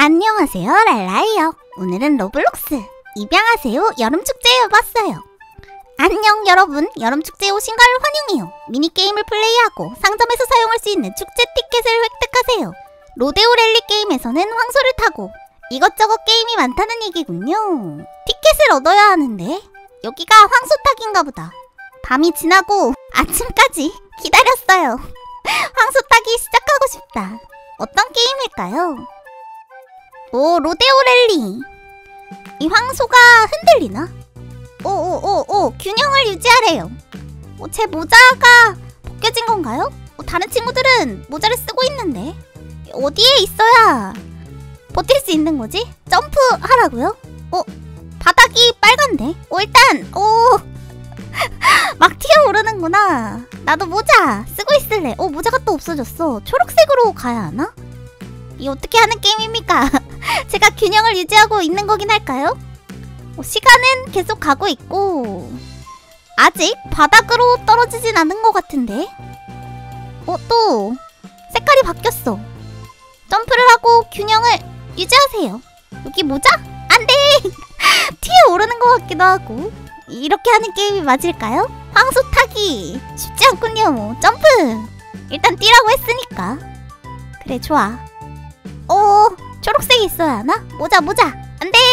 안녕하세요, 랄라예요. 오늘은 로블록스 입양하세요 여름축제에 와봤어요. 안녕 여러분, 여름축제에 오신 걸 환영해요. 미니게임을 플레이하고 상점에서 사용할 수 있는 축제 티켓을 획득하세요. 로데오 랠리 게임에서는 황소를 타고 이것저것 게임이 많다는 얘기군요. 티켓을 얻어야 하는데 여기가 황소 타기인가 보다. 밤이 지나고 아침까지 기다렸어요. 황소 타기 시작하고 싶다. 어떤 게임일까요? 오, 로데오 랠리. 이 황소가 흔들리나? 오, 균형을 유지하래요. 제 모자가 벗겨진 건가요? 다른 친구들은 모자를 쓰고 있는데 어디에 있어야 버틸 수 있는 거지? 점프하라고요? 바닥이 빨간데? 일단 막 튀어오르는구나. 나도 모자 쓰고 있을래. 모자가 또 없어졌어. 초록색으로 가야 하나? 이 어떻게 하는 게임입니까? 제가 균형을 유지하고 있는 거긴 할까요? 시간은 계속 가고 있고 아직 바닥으로 떨어지진 않은 것 같은데? 또 색깔이 바뀌었어. 점프를 하고 균형을 유지하세요. 여기 모자? 안 돼! 튀어오르는 것 같기도 하고. 이렇게 하는 게임이 맞을까요? 황소 타기 쉽지 않군요. 점프! 일단 뛰라고 했으니까. 그래, 좋아. 초록색이 있어야 하나? 모자! 안 돼!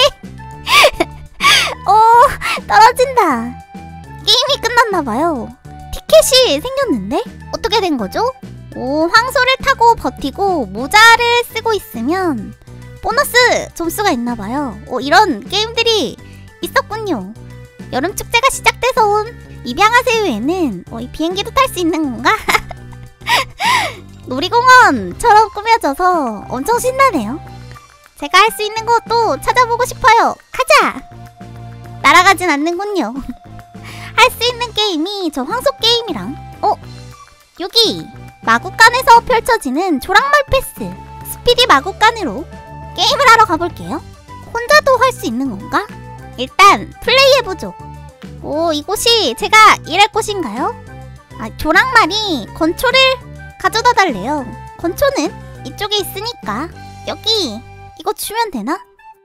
떨어진다. 게임이 끝났나봐요. 티켓이 생겼는데? 어떻게 된 거죠? 황소를 타고 버티고 모자를 쓰고 있으면 보너스 점수가 있나봐요. 이런 게임들이 있었군요. 여름축제가 시작돼서 온 입양하세요에는 이 비행기도 탈 수 있는 건가? 놀이공원처럼 꾸며져서 엄청 신나네요. 제가 할 수 있는 것도 찾아보고 싶어요. 가자! 날아가진 않는군요. 할 수 있는 게임이 저 황소 게임이랑 여기 마구간에서 펼쳐지는 조랑말 패스 스피디 마구간으로 게임을 하러 가볼게요. 혼자도 할 수 있는 건가? 일단 플레이해보죠. 이곳이 제가 일할 곳인가요? 조랑말이 건초를 가져다 달래요. 건초는 이쪽에 있으니까 여기 이거 주면 되나?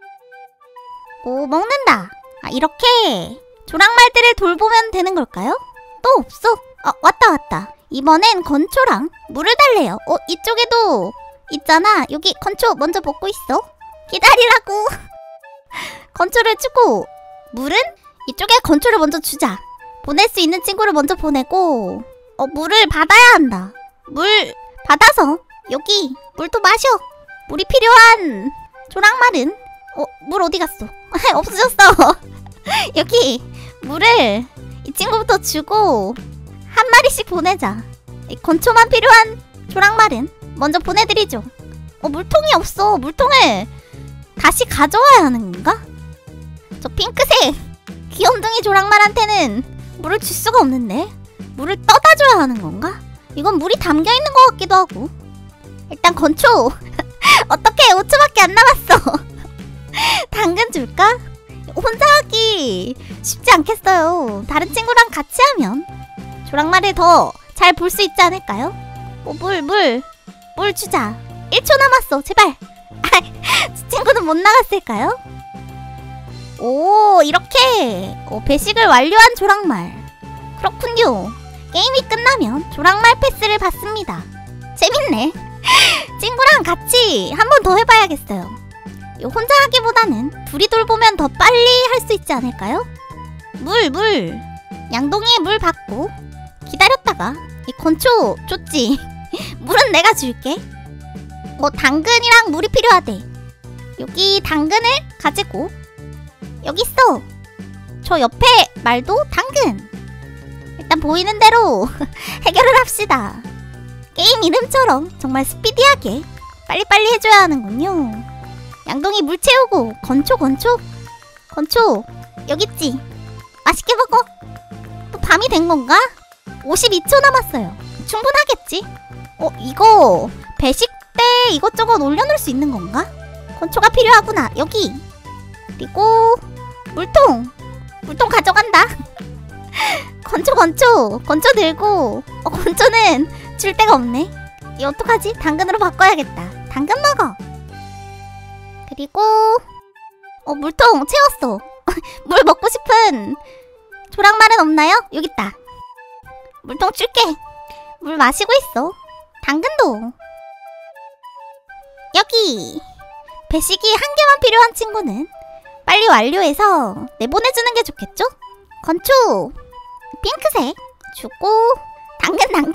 먹는다. 이렇게 조랑말들을 돌보면 되는 걸까요? 또 없어. 왔다. 이번엔 건초랑 물을 달래요. 이쪽에도 있잖아. 여기 건초 먼저 먹고 있어. 기다리라고. 건초를 주고 물은 이쪽에 건초를 먼저 주자. 보낼 수 있는 친구를 먼저 보내고 물을 받아야 한다. 물 받아서 여기 물도 마셔. 물이 필요한 조랑말은 물 어디 갔어? 없어졌어. 여기 물을 이 친구부터 주고 한 마리씩 보내자. 이 건초만 필요한 조랑말은 먼저 보내드리죠. 물통이 없어. 물통을 다시 가져와야 하는 건가? 저 핑크색 귀염둥이 조랑말한테는 물을 줄 수가 없는데 물을 떠다 줘야 하는 건가? 이건 물이 담겨있는 것 같기도 하고. 일단 건초 어떻게 5초밖에 안 남았어. 당근 줄까? 혼자 하기 쉽지 않겠어요. 다른 친구랑 같이 하면 조랑말을 더 잘 볼 수 있지 않을까요? 물 주자. 1초 남았어. 제발. 저 친구는 못 나갔을까요? 이렇게 배식을 완료한 조랑말. 그렇군요. 게임이 끝나면 조랑말 패스를 받습니다. 재밌네. 친구랑 같이 한 번 더 해봐야겠어요. 혼자 하기보다는 둘이 돌보면 더 빨리 할 수 있지 않을까요? 물! 양동이에 물 받고 기다렸다가 이 건초 줬지. 물은 내가 줄게. 당근이랑 물이 필요하대. 여기 당근을 가지고 여기 있어. 저 옆에 말도 당근. 일단 보이는 대로 해결을 합시다. 게임 이름처럼 정말 스피디하게 빨리빨리 해줘야 하는군요. 양동이 물 채우고 건초 여기 있지. 맛있게 먹어. 또 밤이 된 건가? 52초 남았어요. 충분하겠지? 이거 배식 때 이것저것 올려놓을 수 있는 건가? 건초가 필요하구나. 여기. 그리고 물통 가져간다. 건초 들고 건초는 줄 데가 없네. 이 어떡하지? 당근으로 바꿔야겠다. 당근 먹어. 그리고 물통 채웠어. 물 먹고 싶은 조랑말은 없나요? 여기 있다. 물통 줄게. 물 마시고 있어. 당근도 여기. 배식이 한 개만 필요한 친구는 빨리 완료해서 내보내주는 게 좋겠죠? 건초 핑크색 주고, 당근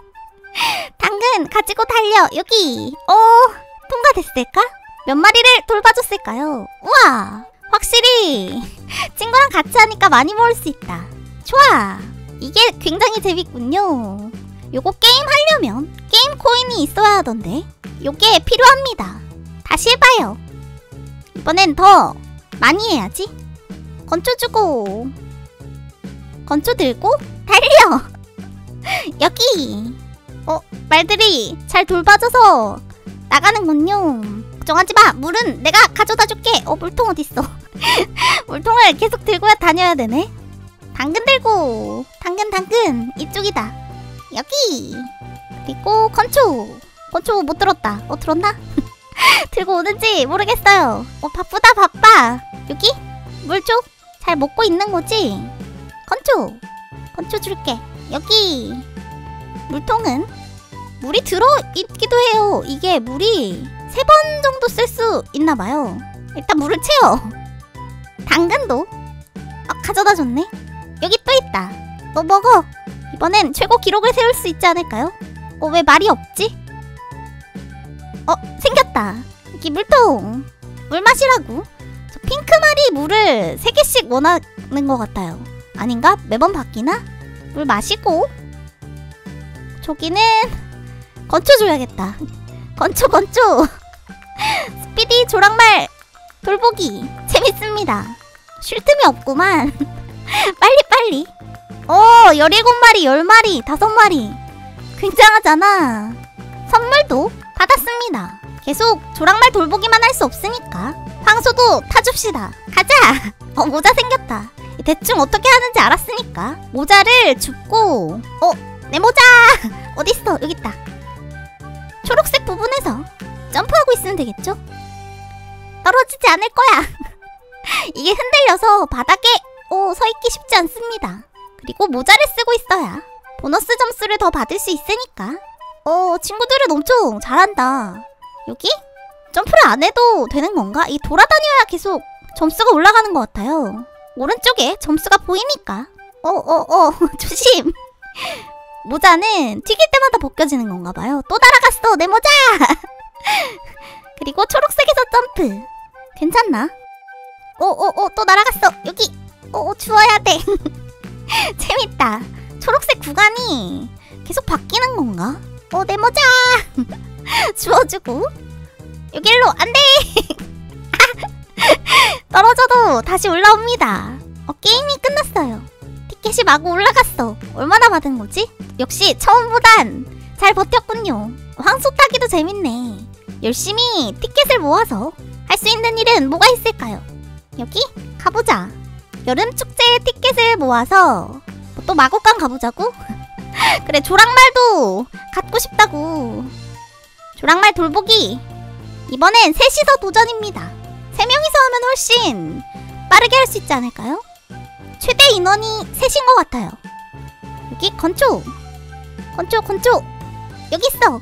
가지고 달려. 여기. 통과됐을까? 몇 마리를 돌봐줬을까요? 우와, 확실히 친구랑 같이 하니까 많이 먹을 수 있다. 좋아, 이게 굉장히 재밌군요. 요거 게임 하려면 게임 코인이 있어야 하던데 요게 필요합니다. 다시 해봐요. 이번엔 더 많이 해야지. 건초 주고, 건초 들고 달려. 여기. 말들이 잘 돌봐줘서 나가는군요. 걱정하지마. 물은 내가 가져다 줄게. 물통 어딨어? 물통을 계속 들고 다녀야 되네. 당근 들고. 당근 이쪽이다. 여기. 그리고 건초 못 들었다. 들었나? 들고 오는지 모르겠어요. 바쁘다 바빠. 여기 물 줘. 잘 먹고 있는 거지? 건초 줄게. 여기. 물통은 물이 들어있기도 해요. 이게 물이 3번 정도 쓸 수 있나봐요. 일단 물을 채워. 당근도 가져다 줬네. 여기 또 있다. 너 먹어. 이번엔 최고 기록을 세울 수 있지 않을까요? 왜 말이 없지? 생겼다. 여기 물통. 물 마시라고. 저 핑크말이 물을 3개씩 원하는 것 같아요. 아닌가? 매번 바뀌나? 물 마시고. 저기는 건초 줘야겠다. 건초 스피디 조랑말 돌보기 재밌습니다. 쉴 틈이 없구만. 빨리 17마리 10마리 5마리 굉장하잖아. 선물도 받았습니다. 계속 조랑말 돌보기만 할 수 없으니까 황소도 타줍시다. 가자. 모자 생겼다. 대충 어떻게 하는지 알았으니까 모자를 줍고. 내 모자 어딨어? 여기 있다. 초록색 부분에서 점프하고 있으면 되겠죠? 떨어지지 않을 거야. 이게 흔들려서 바닥에 서있기 쉽지 않습니다. 그리고 모자를 쓰고 있어야 보너스 점수를 더 받을 수 있으니까. 친구들은 엄청 잘한다. 여기? 점프를 안 해도 되는 건가? 이 돌아다녀야 계속 점수가 올라가는 것 같아요. 오른쪽에 점수가 보이니까. 조심. 모자는 튀길 때마다 벗겨지는 건가 봐요. 또 날아갔어 내 모자. 그리고 초록색에서 점프. 괜찮나? 또 날아갔어. 여기. 주워야 돼. 재밌다. 초록색 구간이 계속 바뀌는 건가? 내 모자. 주워주고. 여길로 안돼. 떨어져도 다시 올라옵니다. 게임이 끝났어요. 티켓이 마구 올라갔어. 얼마나 받은 거지? 역시 처음보단 잘 버텼군요. 황소 타기도 재밌네. 열심히 티켓을 모아서 할 수 있는 일은 뭐가 있을까요? 여기? 가보자. 여름 축제 티켓을 모아서 또 마곡간 가보자고? 그래, 조랑말도 갖고 싶다고. 조랑말 돌보기. 이번엔 셋이서 도전입니다. 3명이서 하면 훨씬 빠르게 할 수 있지 않을까요? 최대 인원이 3인 것 같아요. 여기 건초. 여기 있어.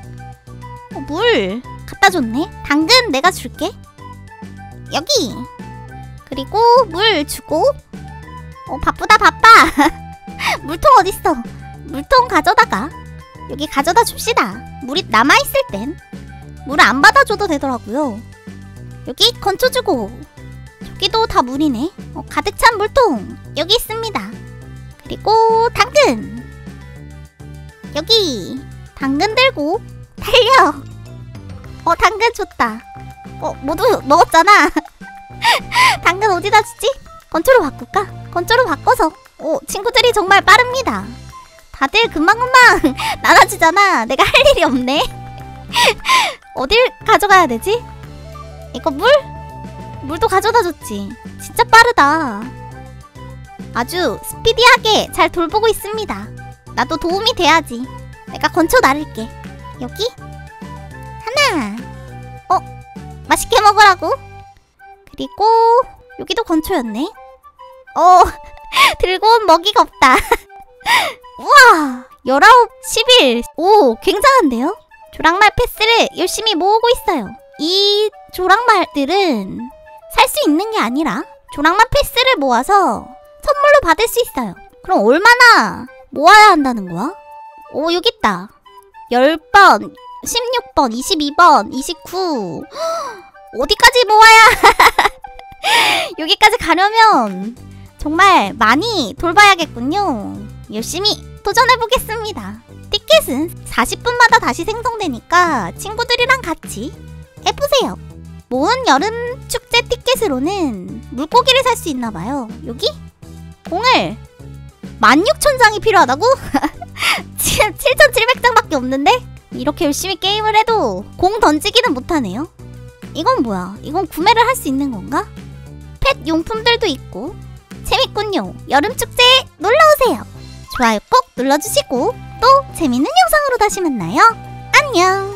물 갖다 줬네. 당근 내가 줄게. 여기. 그리고 물 주고. 바쁘다 바빠. 물통 어딨어? 물통 가져다가 여기 가져다 줍시다. 물이 남아있을 땐 물을 안 받아줘도 되더라고요. 여기 건초 주고. 저기도 다 물이네. 가득 찬 물통 여기 있습니다. 그리고 당근. 여기 당근 들고 달려. 당근 줬다. 모두 먹었잖아. 당근 어디다 주지? 건초로 바꿀까? 건초로 바꿔서. 친구들이 정말 빠릅니다. 다들 금방금방 나눠주잖아. 내가 할 일이 없네. 어딜 가져가야 되지? 이거 물도 가져다 줬지. 진짜 빠르다. 아주 스피디하게 잘 돌보고 있습니다. 나도 도움이 돼야지. 내가 건초 나를게. 여기? 하나. 맛있게 먹으라고. 그리고 여기도 건초였네. 들고 온 먹이가 없다. 우와, 19, 11. 오, 굉장한데요? 조랑말 패스를 열심히 모으고 있어요. 이 조랑말들은 살 수 있는 게 아니라 조랑말 패스를 모아서 선물로 받을 수 있어요. 그럼 얼마나 모아야 한다는 거야? 오, 여기 있다. 10번, 16번, 22번, 29. 어디까지 모아야 여기까지 가려면 정말 많이 돌봐야겠군요. 열심히 도전해보겠습니다. 티켓은 40분마다 다시 생성되니까 친구들이랑 같이 해보세요. 모은 여름 축제 티켓으로는 물고기를 살 수 있나봐요. 여기? 공을 16,000장이 필요하다고? 7,700장밖에 없는데? 이렇게 열심히 게임을 해도 공 던지기는 못하네요. 이건 뭐야? 이건 구매를 할 수 있는 건가? 펫 용품들도 있고 재밌군요. 여름축제에 놀러오세요. 좋아요 꼭 눌러주시고 또 재밌는 영상으로 다시 만나요. 안녕.